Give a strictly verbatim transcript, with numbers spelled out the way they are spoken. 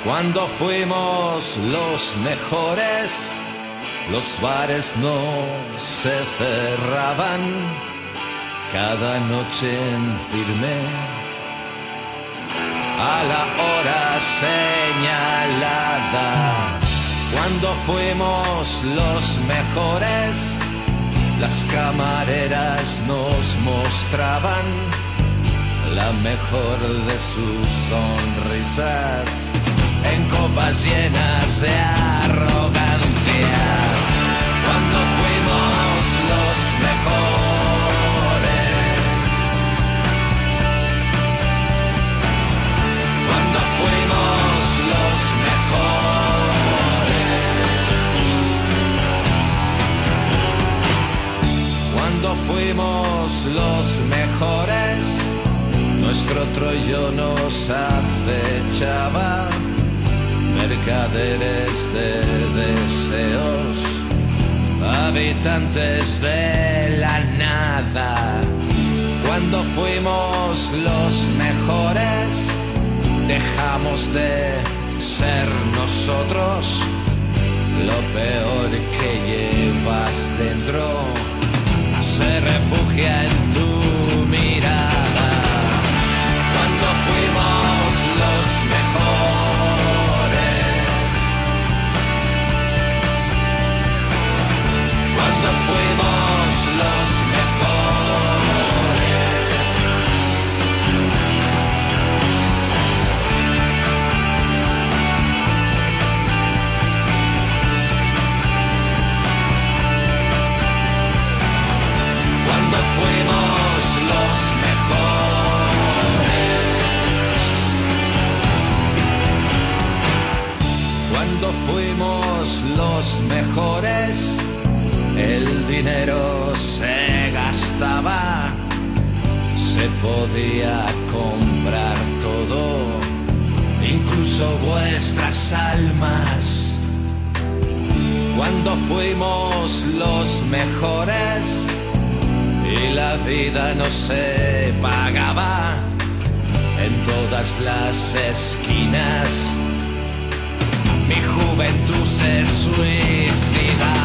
Cuando fuimos los mejores, los bares no se cerraban, cada noche en firme, a la hora señalada. Cuando fuimos los mejores, las camareras nos mostraban la mejor de sus sonrisas en copas llenas de arrogancia. Cuando fuimos los mejores, cuando fuimos los mejores, cuando fuimos los mejores, nuestro Troyo nos acechaba, mercaderes de deseos, habitantes de la nada. Cuando fuimos los mejores, dejamos de ser nosotros, lo peor que llevas dentro se refugia en tu mirada. Cuando fuimos los mejores, cuando fuimos los mejores, cuando fuimos los mejores, cuando fuimos los mejores, el dinero se gastaba, se podía comprar todo, incluso vuestras almas. Cuando fuimos los mejores y la vida no se pagaba en todas las esquinas, mi juventud se suicida.